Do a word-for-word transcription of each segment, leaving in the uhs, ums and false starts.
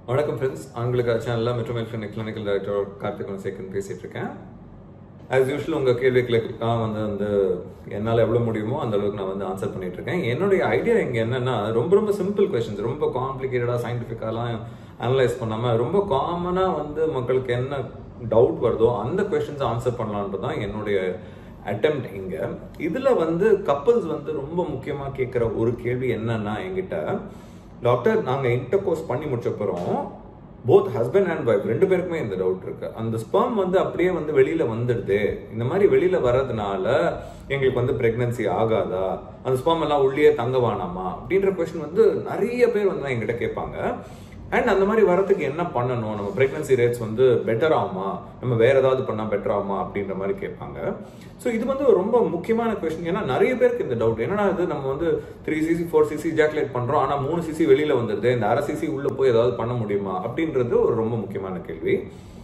வணக்கம் ஃப்ரெண்ட்ஸ், ஆங்கிலிகா சேனலில் Metromale clinical director Karthik Gunasekaran பேசிகிட்டு இருக்கேன். ஆஸ் யூஷுவல் உங்கள் கேள்விகளுக்கெல்லாம் வந்து வந்து என்னால் எவ்வளோ முடியுமோ அந்த அளவுக்கு நான் வந்து ஆன்சர் பண்ணிட்டு இருக்கேன். என்னுடைய ஐடியா இங்கே என்னென்னா, ரொம்ப ரொம்ப சிம்பிள் கொஸ்டின்ஸ், ரொம்ப காம்ப்ளிகேட்டடாக சயின்டிஃபிக்காலாம் அனலைஸ் பண்ணாமல் ரொம்ப காமனாக வந்து மக்களுக்கு என்ன டவுட் வருதோ அந்த கொஸ்டின்ஸை ஆன்சர் பண்ணலான்றது தான் என்னுடைய அட்டெம்ப்ட் இங்கே. இதில் வந்து கப்புள்ஸ் வந்து ரொம்ப முக்கியமாக கேட்குற ஒரு கேள்வி என்னன்னா, என்கிட்ட டாக்டர் நாங்கள் இன்டர் கோர்ஸ் பண்ணி முடிச்சப்பறம் போத் ஹஸ்பண்ட் அண்ட் ஒய்ஃப் ரெண்டு பேருக்குமே இந்த டவுட் இருக்கு. அந்த ஸ்பெர்ம் வந்து அப்படியே வந்து வெளியில வந்துடுது, இந்த மாதிரி வெளியில வர்றதுனால எங்களுக்கு வந்து பிரெக்னன்சி ஆகாதா, அந்த ஸ்பெர்ம் எல்லாம் உள்ளே தங்க வேணாமா அப்படின்ற கொஸ்டின் வந்து நிறைய பேர் வந்து என்கிட்ட கேட்பாங்க. அண்ட் அந்த மாதிரி வரதுக்கு என்ன பண்ணணும், நம்ம பிரெக்னன்சி ரேட்ஸ் வந்து பெட்டர் ஆகுமா, நம்ம வேற ஏதாவது பண்ணால் பெட்டர் ஆகுமா அப்படின்ற மாதிரி கேட்பாங்க. ஸோ இது வந்து ரொம்ப முக்கியமான கொஸ்டின். ஏன்னா நிறைய பேருக்கு இந்த டவுட் என்னன்னா, இது நம்ம வந்து three CC four CC ejaculate பண்றோம், ஆனால் மூணு சிசி வெளியில வந்துடுது, இந்த அரை சிசி உள்ள போய் ஏதாவது பண்ண முடியுமா அப்படின்றது ஒரு ரொம்ப முக்கியமான கேள்வி.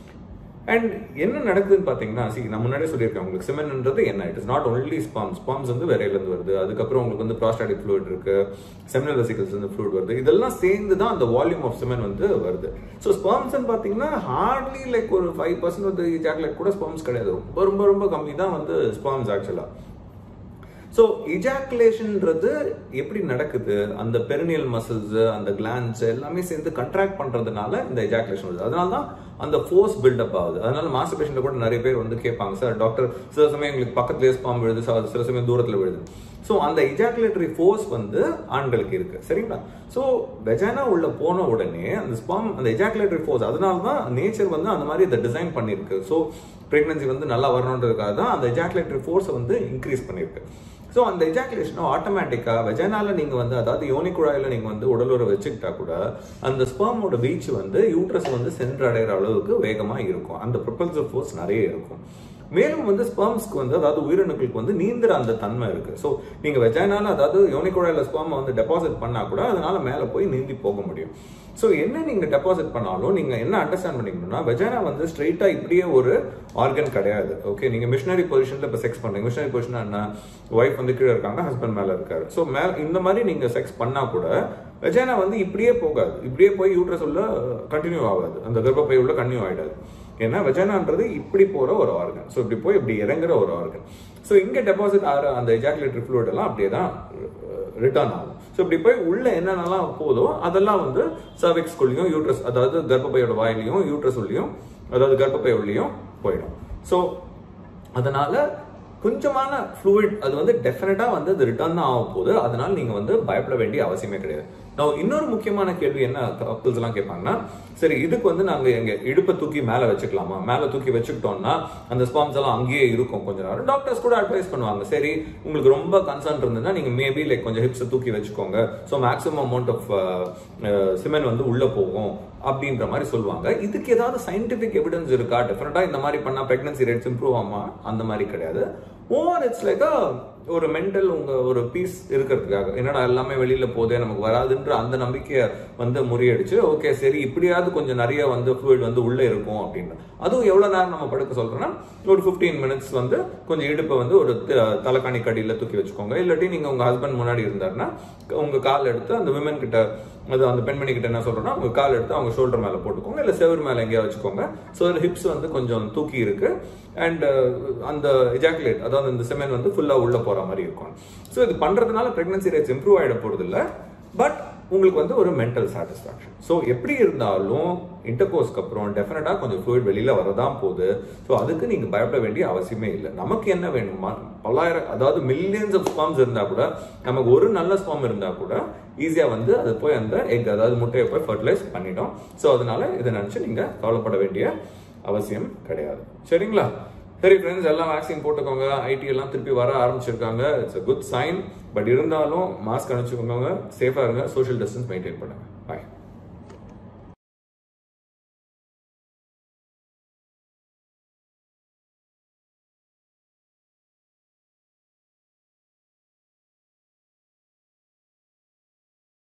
அண்ட் என்ன நடக்குதுன்னு பார்த்தீங்கன்னா, சி நான் முன்னாடியே சொல்லியிருக்கேன் உங்களுக்கு, செமென்ன்றது என்ன, it is not only sperm. Sperms வந்து வேறையிலேருந்து வருது, அதுக்கப்புறம் உங்களுக்கு வந்து ப்ராஸ்டாட்டிக் ஃப்ளூயிட் இருக்கு, செமினல் வெசிகல்ஸ் வந்து ஃப்ளூயிட் வருது, இதெல்லாம் சேர்ந்து தான் அந்த வால்யூம் ஆஃப் செமென் வந்து வருது. ஸோ ஸ்பெர்ம்ஸ்ன்னு பார்த்தீங்கன்னா ஹார்ட்லி லைக் ஒரு ஃபைவ் பர்சன்ட் வந்து ஜாக்குலேட் கூட ஸ்பெர்ம்ஸ் கிடையாது, ரொம்ப ரொம்ப ரொம்ப கம்மி தான் வந்து ஸ்பெர்ம்ஸ் ஆக்சுவலா. ஸோ இஜாக்குலேஷன்ன்றது எப்படி நடக்குது, அந்த பெரினியல் மசில்ஸ் அந்த கிளான்ஸ் எல்லாமே சேர்ந்து கண்ட்ராக்ட் பண்றதுனால இந்த இஜாக்குலேஷன் வருது. அதனால தான் அந்த ஃபோர்ஸ் பில்டப் ஆகுது. அதனால மாஸ்டர்பேஷன்ல கூட நிறைய பேர் வந்து கேட்பாங்க, சார் டாக்டர் சில சமயம் எங்களுக்கு பக்கத்துலேயே ஸ்பெர்ம் விழுது, சில சமயம் தூரத்தில் விழுது. ஸோ அந்த இஜாக்குலேட்டரி ஃபோர்ஸ் வந்து ஆண்களுக்கு இருக்கு, சரிங்களா? ஸோ வெஜைனா உள்ள போன உடனே அந்த ஸ்பெர்ம் அந்த இஜாக்குலேட்டரி ஃபோர்ஸ், அதனால தான் நேச்சர் வந்து அந்த மாதிரி இதை டிசைன் பண்ணியிருக்கு. ஸோ பிரெக்னன்சி வந்து நல்லா வரணுன்றதுக்காக தான் அந்த இஜாக்குலேட்டரி ஃபோர்ஸை வந்து இன்க்ரீஸ் பண்ணியிருக்கு. ஸோ அந்த எஜாக்குலேஷனும் ஆட்டோமேட்டிக்காக வெஜைனால நீங்கள் வந்து, அதாவது யோனி குழாயில் நீங்கள் வந்து உடலுற வச்சுக்கிட்டா கூட அந்த ஸ்பெர்மோட வீச்சு வந்து யூட்ரஸ் வந்து சென்றடைகிற அளவுக்கு வேகமாக இருக்கும், அந்த ப்ரொபல்சிவ் ஃபோர்ஸ் நிறைய இருக்கும். மேலும் வந்து ஸ்பெர்ம்ஸ்க்கு வந்து, அதாவது உயிரணுக்களுக்கு வந்து நீந்திர அந்த தன்மை இருக்கு. ஸோ நீங்கள் வெஜைனால, அதாவது யோனி குழாயில் ஸ்பெர்மை வந்து டெபாசிட் பண்ணால் கூட அதனால மேலே போய் நீந்தி போக முடியும். ஸோ என்ன நீங்கள் டெபாசிட் பண்ணாலும் நீங்கள் என்ன அண்டர்ஸ்டாண்ட் பண்ணிக்கணும்னா, வெஜைனா வந்து ஸ்ட்ரெயிட்டாக இப்படியே ஒரு ஆர்கன் கிடையாது. ஓகே, நீங்கள் மிஷனரி பொசிஷனில் இப்போ செக்ஸ் பண்ணுறீங்க, மிஷனரி பொசிஷன் என்ன, ஒய்ஃப் வந்து கீழே இருக்காங்க, ஹஸ்பண்ட் மேலே இருக்காரு. ஸோ மேலே இந்த மாதிரி நீங்கள் செக்ஸ் பண்ணால் கூட வெஜைனா வந்து இப்படியே போகாது, இப்படியே போய் யூட்ரஸ் உள்ள கண்டினியூ ஆகாது, அந்த கர்ப்பப்பை உள்ள கண்டினியூ ஆகிடாது. ஏன்னா வெஜைனான்றது இப்படி போகிற ஒரு ஆர்கன், ஸோ இப்படி போய் இப்படி இறங்குற ஒரு ஆர்கன். ஸோ இங்கே டெபாசிட் ஆகிற அந்த எஜாக்குலேட்டரி ஃப்ளூயிட் எல்லாம் அப்படியே தான் ரிட்டர்ன் ஆகும். ஸோ இப்படி போய் உள்ள என்னென்னலாம் போதோ அதெல்லாம் வந்து சர்விக்ஸ்குள்ளேயும் யூட்ரஸ், அதாவது கர்ப்பப்பையோட வாயிலையும் யூட்ரஸ் உள்ளேயும், அதாவது கர்ப்பப்பை உள்ளேயும் போயிடும். ஸோ அதனால கொஞ்சமான ஃப்ளூயிட் அது வந்து டெஃபினட்டா வந்து அது ரிட்டர்ன் தான் ஆக போகுது. அதனால நீங்க வந்து பயப்பட வேண்டிய அவசியமே கிடையாது. நான் இன்னொரு முக்கியமான கேள்வி என்ன கப்புள்ஸ் எல்லாம் கேட்பாங்கன்னா, சரி இதுக்கு வந்து நாங்க எங்க இடுப்பை தூக்கி மேல வச்சுக்கலாமா, மேல தூக்கி வச்சுக்கிட்டோம்னா அந்த ஸ்பெர்ம்ஸ் எல்லாம் அங்கேயே இருக்கும் கொஞ்ச நேரம். டாக்டர்ஸ் கூட அட்வைஸ் பண்ணுவாங்க, சரி உங்களுக்கு ரொம்ப கன்சர்ன் இருந்ததுன்னா நீங்க மேபி லைக் கொஞ்சம் ஹிப்ஸை தூக்கி வச்சுக்கோங்க, so maximum amount of semen வந்து உள்ள போகும் அப்படின்ற மாதிரி சொல்லுவாங்க. இதுக்கு ஏதாவது சயின்டிபிக் எவிடன்ஸ் இருக்கா, டெஃபினட்டா இந்த மாதிரி பண்ணா பிரெக்னன்சி ரேட்ஸ் இம்ப்ரூவ் ஆகுமா? அந்த மாதிரி கிடையாது. ஓவர் இட்ஸ் லைக் ஒரு மென்டல் உங்க ஒரு பீஸ் இருக்கிறதுக்காக, என்னடா எல்லாமே வெளியில போதே நமக்கு வராதுன்ற அந்த நம்பிக்கையை வந்து முறியடிச்சு, ஓகே சரி இப்படியாவது கொஞ்சம் நிறைய வந்து ஃப்ளூயிட் வந்து உள்ள இருக்கும் அப்படின்னு. அதுவும் எவ்வளவு நேரம் நம்ம படுக்க சொல்றோம்னா, ஒரு பிப்டீன் மினிட்ஸ் வந்து கொஞ்சம் இடுப்பை வந்து ஒரு தலைக்காணி கடியில தூக்கி வச்சுக்கோங்க. இல்லாட்டி நீங்க உங்க ஹஸ்பண்ட் முன்னாடி இருந்தாருன்னா உங்க கால் எடுத்து அந்த விமன் கிட்ட, அது அந்த பெண்மணி கிட்ட என்ன சொல்றோம்னா, உங்க கால் எடுத்து அவங்க ஷோல்டர் மேல போட்டுக்கோங்க, இல்ல செவர் மேல எங்கேயா வச்சுக்கோங்க. ஸோ ஹிப்ஸ் வந்து கொஞ்சம் தூக்கி இருக்கு அண்ட் அந்த எஜாக்குலேட், அதாவது இந்த செமென் வந்து ஃபுல்லா உள்ள போற மாதிரி இருக்கும். ஸோ இது பண்றதுனால பிரெக்னன்சி ரேட்ஸ் இம்ப்ரூவ் ஆயிட போறது இல்லை, பட் உங்களுக்கு வந்து ஒரு மென்டல் சாட்டிஸ்ஃபேக்ஷன். ஸோ எப்படி இருந்தாலும் இன்டர்கோர்ஸ்க்கு அப்புறம் டெஃபினட்டா கொஞ்சம் ஃப்ளூயிட் வெளியில வரதான் போகுது. ஸோ அதுக்கு நீங்க பயப்பட வேண்டிய அவசியமே இல்லை. நமக்கு என்ன வேணுமா, பல்லாயிரம் அதாவது மில்லியன்ஸ் ஆஃப் ஸ்பெர்ம்ஸ் இருந்தா கூட, நமக்கு ஒரு நல்ல ஸ்பெர்ம் இருந்தா கூட ஈஸியா வந்து அது போய் அந்த எக், அதாவது முட்டையை போய் ஃபர்டிலைஸ் பண்ணிடும். ஸோ அதனால இதை நினைச்சு நீங்க கவலைப்பட வேண்டிய அவசியம் கிடையாது, சரிங்களா? சரி ஃப்ரெண்ட்ஸ், எல்லாம் வேக்சின் போட்டுக்கோங்க, ஐடி எல்லாம் திருப்பி வர ஆரம்பிச்சிருக்காங்க, it's a good sign. But இருந்தாலும் மாஸ்க் அணிச்சுக்கோங்க, சேஃபா இருங்க, சோஷியல் டிஸ்டன்ஸ் மெயின்டைன் பண்ணுங்க.